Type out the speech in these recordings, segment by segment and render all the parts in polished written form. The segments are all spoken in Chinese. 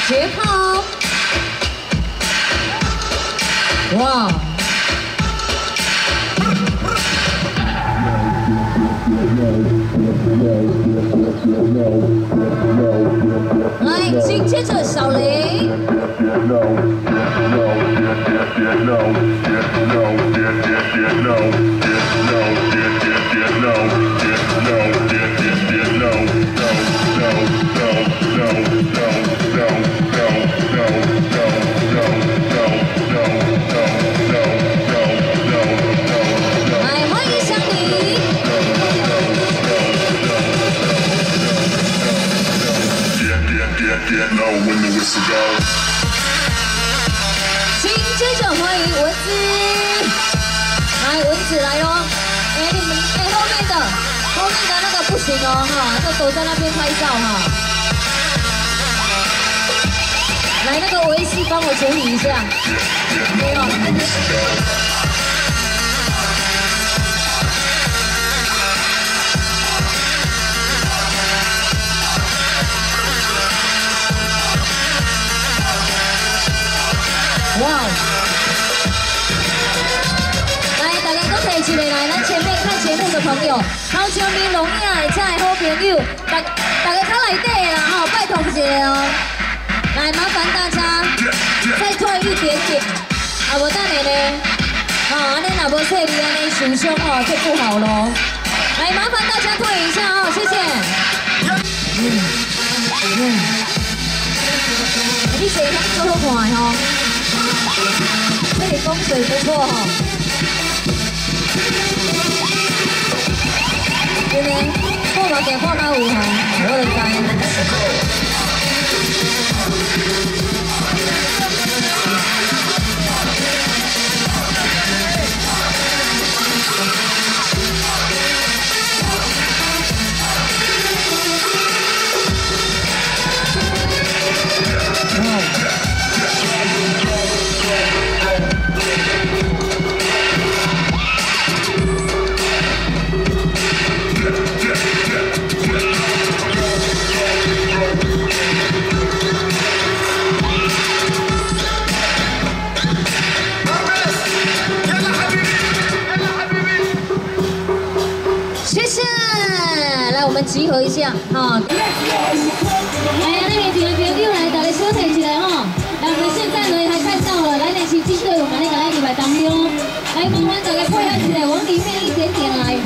节炮，哇！来，紧接着小雷。 紧接着欢迎蚊子，来蚊子来喽！哎，你们哎后面的那个不行哦哈，就躲在那边拍照哈。来那个维 C 帮我处理一下，没有。 哇！来，大家都提起来，来，咱前面看节目的朋友，好久没录影的这好朋友，大家较内底啦吼，拜托一下哦。来，麻烦大家再退一点点，啊，无等下呢，安尼若无说你安尼受伤哦，就不好咯。来，麻烦大家退一下哦，谢谢。你坐较做好看吼。 这里风水不错哈，这边看到给看到有哈，我就知。集合一下，哈！来呀，那边几个朋友来，大家小提起来哈！来，我们现在呢还看到了，来的是金队，我们那个来礼拜当中，来麻烦大家配合起来，往里面一点点来。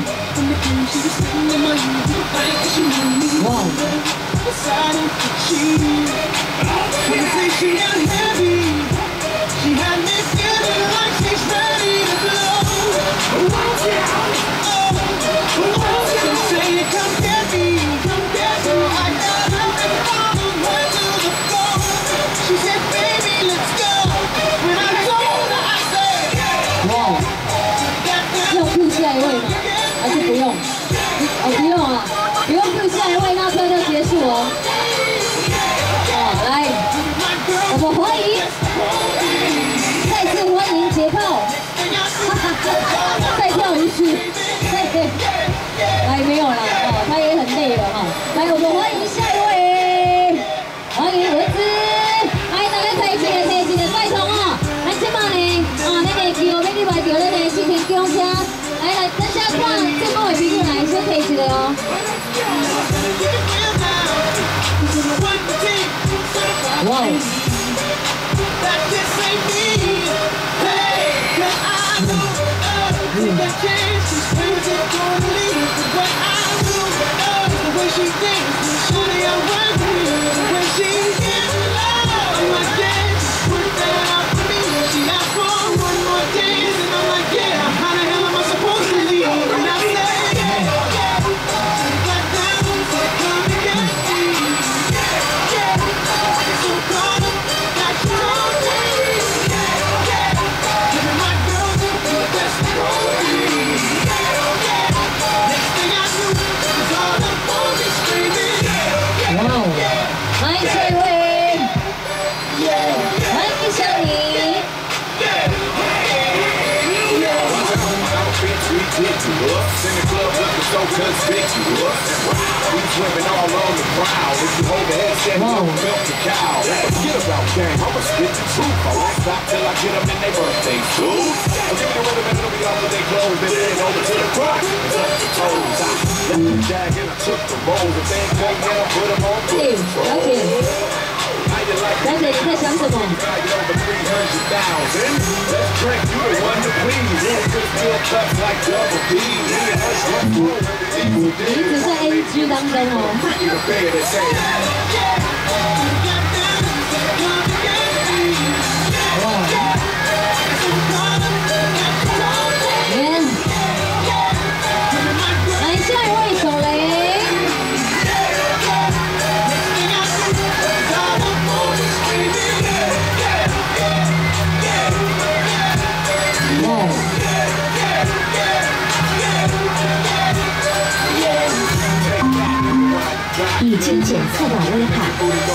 哇！下一位吗？还是不用？哦，不用啊，不用 Q 下一位，那车就结束哦。来，我们欢迎，再次欢迎捷炮，再跳一次，来没有了哦，他也很累了哈。来，我们欢迎下一位，欢迎蚊子，来大家提一个拜托哦，来这嘛呢，那个球要你来着咱的视频公车。 来，等下看这帮的朋友来，先提一个哦。哇！ conspicuous. We swimming all on the crowd. If you hold the headset, don't milk the cow. Forget about game, I'ma spit the truth. I won't stop till I get them in their birthday suits. I'll give me the rhythm and it'll be off with their clothes. Then it over to the front. It's up the toes. I left the jag and I took the rolls. If they ain't great, then I put them on cruise control. 小姐，你在想什么？你一直在 NG 当中哦。来，下一位手雷。 已经检测到危害。